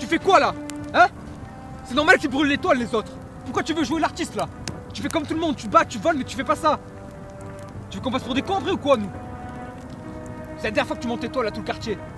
fais quoi là? Hein? C'est normal qu'ils brûlent l'étoile les autres. Pourquoi tu veux jouer l'artiste là? Tu fais comme tout le monde, tu bats, tu voles, mais tu fais pas ça. Tu veux qu'on passe pour des cons après ou quoi nous? C'est la dernière fois que tu montes l'étoile à tout le quartier.